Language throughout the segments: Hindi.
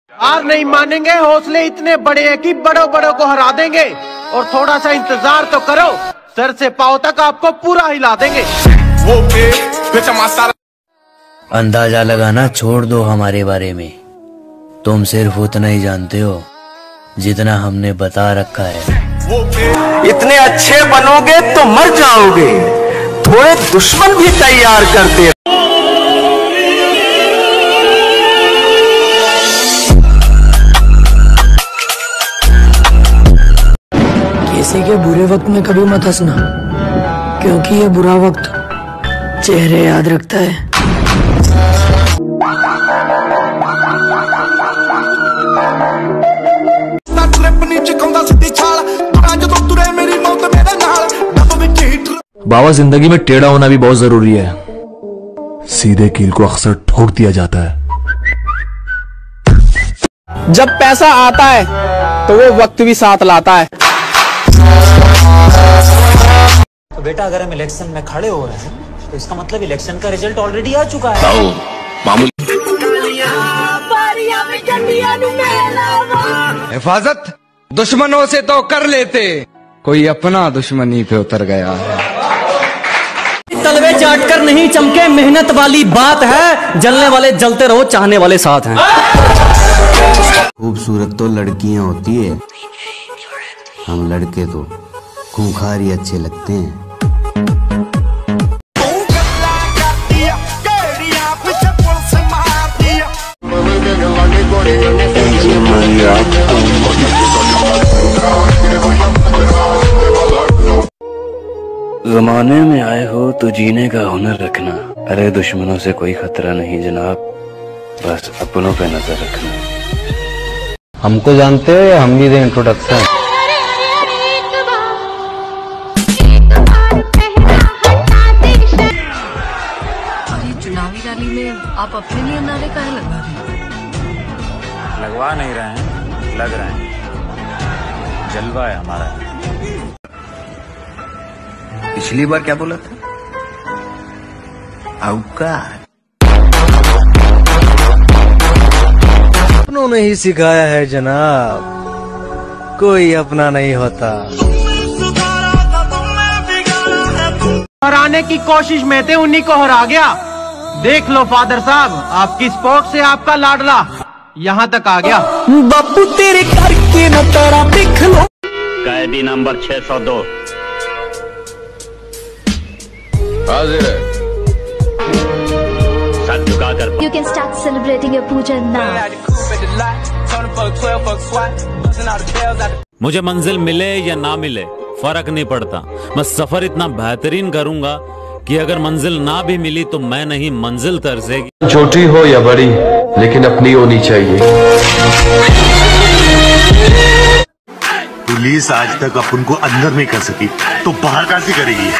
हार नहीं मानेंगे, हौसले इतने बड़े हैं कि बड़ों बड़ों को हरा देंगे। और थोड़ा सा इंतजार तो करो, सर से पांव तक आपको पूरा हिला देंगे। अंदाजा लगाना छोड़ दो हमारे बारे में, तुम सिर्फ उतना ही जानते हो जितना हमने बता रखा है। इतने अच्छे बनोगे तो मर जाओगे, थोड़े दुश्मन भी तैयार करते। किसी के बुरे वक्त में कभी मत हंसना, क्योंकि ये बुरा वक्त चेहरे याद रखता है। बाबा, जिंदगी में टेढ़ा होना भी बहुत जरूरी है। सीधे कील को अक्सर ठोक दिया जाता है। जब पैसा आता है तो वो वक्त भी साथ लाता है। तो बेटा, अगर हम इलेक्शन में खड़े हो रहे हैं तो इसका मतलब इलेक्शन का रिजल्ट ऑलरेडी आ चुका है। हिफाजत दुश्मनों से तो कर लेते, कोई अपना दुश्मनी पे उतर गया है। तलवे चाट कर नहीं चमके, मेहनत वाली बात है। जलने वाले जलते रहो, चाहने वाले साथ हैं। खूबसूरत तो लड़कियां होती है, हम लड़के तो खूंखार ही अच्छे लगते हैं। जमाने में आए हो तो जीने का हुनर रखना। अरे दुश्मनों से कोई खतरा नहीं जनाब, बस अपनों पे नजर रखना। हमको जानते हो या हम भी दें इंट्रोडक्शन? चुनावी रैली में आप अपने लिए नारे काहे लगवा रहे हैं? लगवा नहीं रहे हैं, लग रहे हैं। जलवा है हमारा। पिछली बार क्या बोला था? औकात। अपनों ने ही सिखाया है जनाब, कोई अपना नहीं होता। हराने की कोशिश में थे, उन्हीं को हरा गया। देख लो फादर साहब, आपकी स्पोर्ट से आपका लाडला यहाँ तक आ गया। बापू तेरे करके न तेरा देख लो। कैदी नंबर 602 हाजिर है। सर झुका कर। You can start celebrating your puja now. मुझे मंजिल मिले या ना मिले फर्क नहीं पड़ता, मैं सफर इतना बेहतरीन करूंगा कि अगर मंजिल ना भी मिली तो मैं नहीं, मंजिल तरसेगी। छोटी हो या बड़ी, लेकिन अपनी होनी चाहिए। पुलिस आज तक अपन को अंदर नहीं कर सकी तो बाहर कैसे करेगी?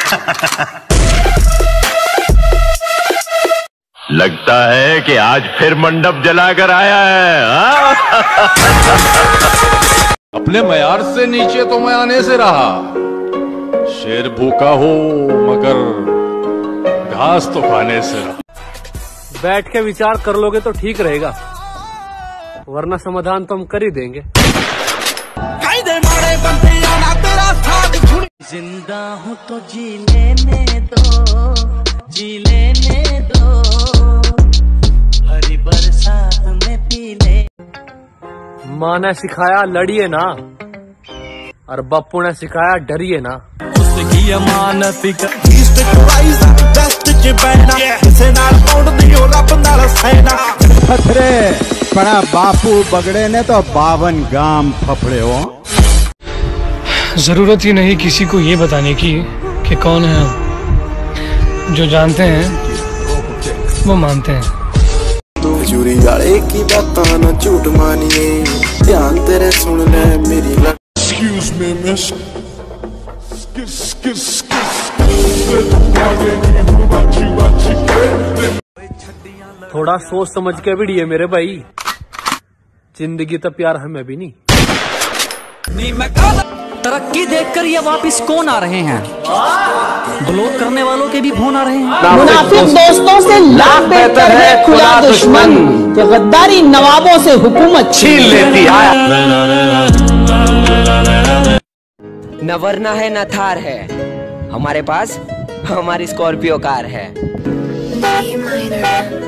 लगता है कि आज फिर मंडप जलाकर आया है। अपने मयार से नीचे तो मैं आने से रहा। शेर भूखा हो मगर घास तो खाने से रहा। बैठ के विचार कर लोगे तो ठीक रहेगा, वरना समाधान तो हम कर ही देंगे। जिंदा हूँ तो जी लेने दो, जी लेने दो, हरी बरसात में पी ले। माँ ने सिखाया लड़िए ना, और बापू ने सिखाया डरिए ना। उसकी अमानत खतरे पड़ा बापू बगड़े ने तो 52 गाम फफड़े हो। जरूरत ही नहीं किसी को ये बताने की कि कौन है हम। जो जानते हैं वो मानते हैं। चूरी गाड़े की बात ना झूठ मानिए, ध्यान तेरे सुन ले मेरी। Excuse me, miss. थोड़ा सोच समझ के भिड़िए मेरे भाई, जिंदगी तो प्यार हमें भी नहीं। तरक्की देखकर ये वापिस कौन आ रहे हैं? ब्लॉक करने वालों के भी फोन आ रहे हैं। मुनाफिक दोस्तों से लाख बेहतर है खुदा दुश्मन, जो गद्दारी नवाबों से हुकूमत छीन लेती है। न वरना है न थार है, हमारे पास हमारी स्कॉर्पियो कार है।